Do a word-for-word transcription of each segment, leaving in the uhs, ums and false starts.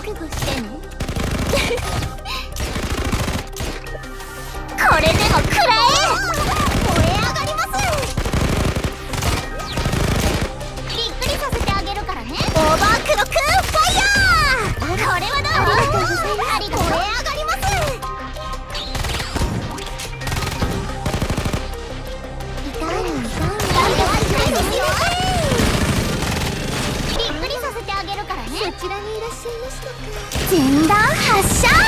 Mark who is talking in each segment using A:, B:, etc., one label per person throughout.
A: 覚悟してね。これでも食らえ。燃え上がります。びっくりさせてあげるからね。オーバークロックファイヤー。これはどう？ありがとうございます。ありがとう。燃え上がります。痛いの痛いの。痛いですよ。びっくりさせてあげるからね。そちらにいらっしゃいましたか。前段発射。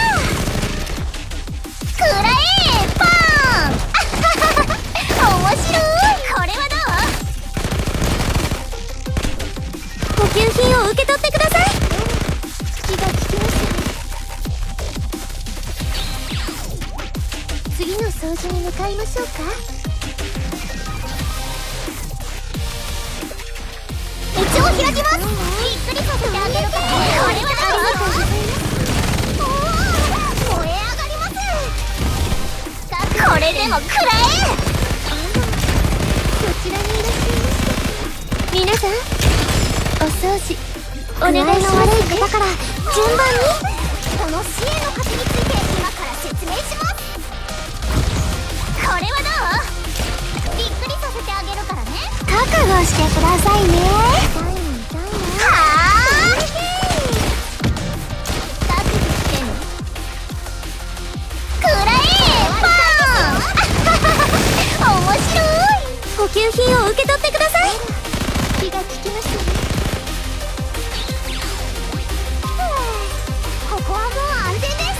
A: くらえパン。面白い。これはどう？補給品を受け取ってください。気が利きますね。次の掃除に向かいましょうか。道を開きます。びっくりさせてあげるから。これはどう？燃え上がります。これでも食らえ。そちらにいらっしゃいました。皆さんお掃除お願いします。具合の悪い方から順番に。この死への価値について今から説明します。これはどう？びっくりさせてあげるからね。覚悟してくださいね。痛いの痛いの。はあ。覚悟してね。くらえパン。面白い。補給品を受け取ってください。気が利きますね。ここはもう安全です。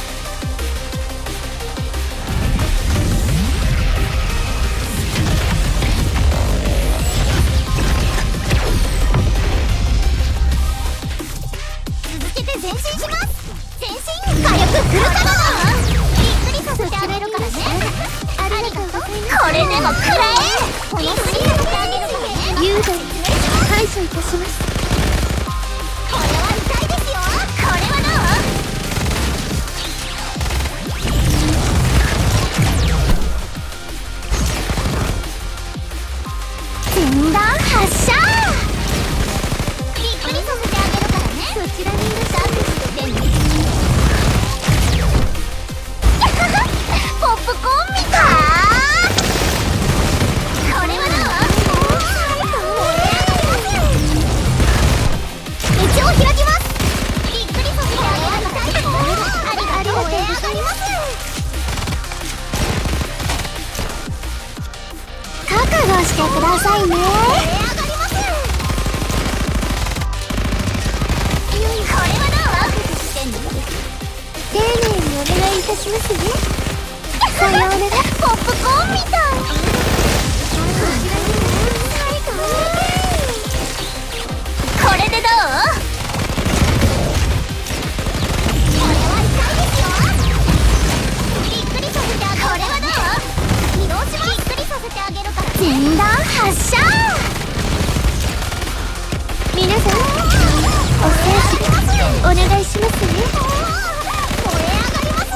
A: 続けて前進します。前進。火力フル稼働。びっくりさせてあげるからね。ありがとうございます。これでも食らえ。びっくりさせてあげるからね。雄大排除いたします。これは痛いですよ。これはどう？前段発射。びっくりさせてあげるからね。そちらにいらっしゃい。ポップコーンみたい。これはどう？道を開きます。びっくりさせてあげるからね。ありがとうございます。覚悟してくださいね。これはどう？丁寧にお願いいたしますね。さようなら。ポップコーンみたい。これでどう？これは痛いですよ。びっくりさせてあげる。これはどう？移動します。びっくりさせてあげるからね。前段発射。皆さんお掃除お願いしますね。燃え上がります。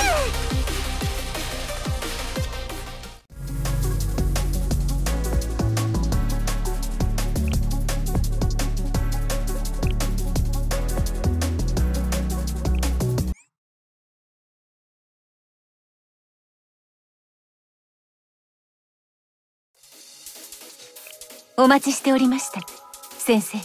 B: お待ちしておりました、先生。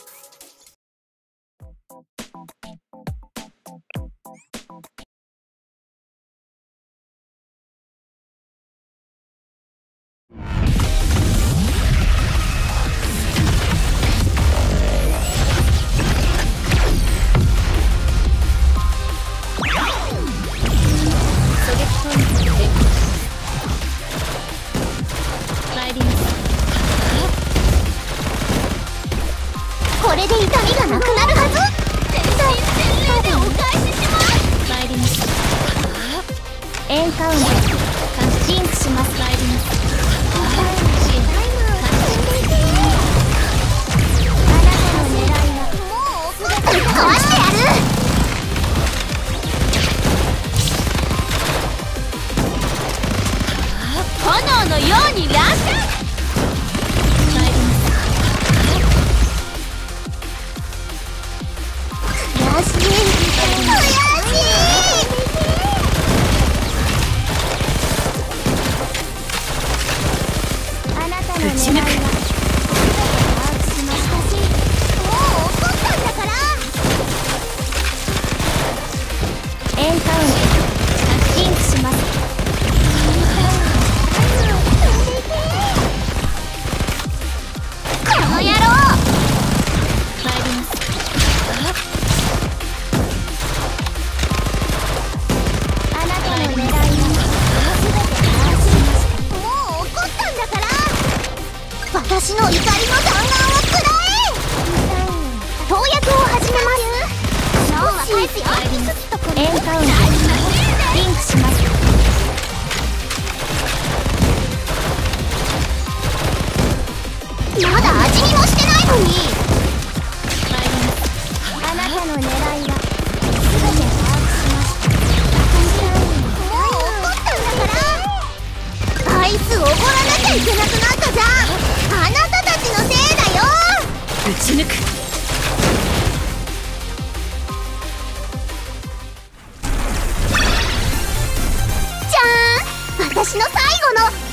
A: こエンカウントリンクします。まだ味見もしてないのに。あなたの狙いは全て把握しました。もう怒ったんだから。アイスおごらなきゃいけなくなったじゃん。あなたたちのせいだよ。
B: 撃ち抜く。
A: じゃーん、私の最後の